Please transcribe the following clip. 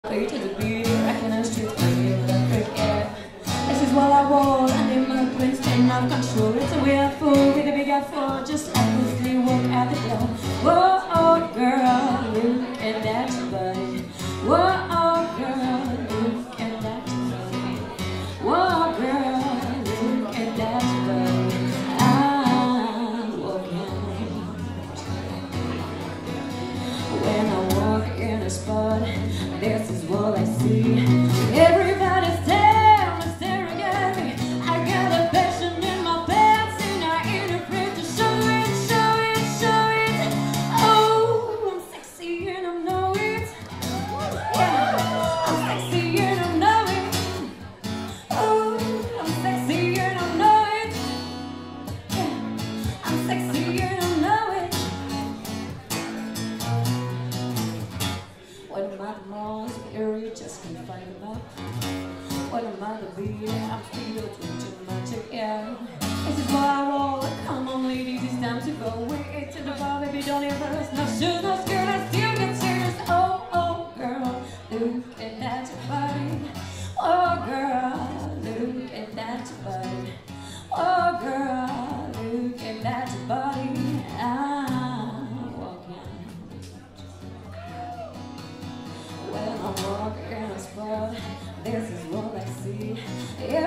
Way to the beat, rocking the streets, playing electric air. This is what I want, I need my twins, staying out of control. It's a way I fool, with a big I just effortlessly walk out the door. Whoa, oh girl, look at that body. Whoa, oh girl, look at that body. Whoa, girl, look at that body. I'm walking. When I walk in a spot, this is what I see. Everybody's down and staring at me. I got a passion in my pants and I ain't afraid to show it, show it, show it. Oh, I'm sexy and I know it. Yeah, I'm sexy and I know it. Oh, I'm sexy and I know it. Yeah, I'm sexy and I know it. What am I the most scary? Just can't find them up. What am I the beat? I'm feeling too much again. This is what I roll. Come on, ladies, it's time to go. Wait to the bar, baby, don't embarrass. No shoes, no skirt, I still get serious. Oh, oh, girl, look at that body. Oh, girl, look at that body. Oh, girl, look at that body. I'm walking. When I walk in a spot, this is what I see.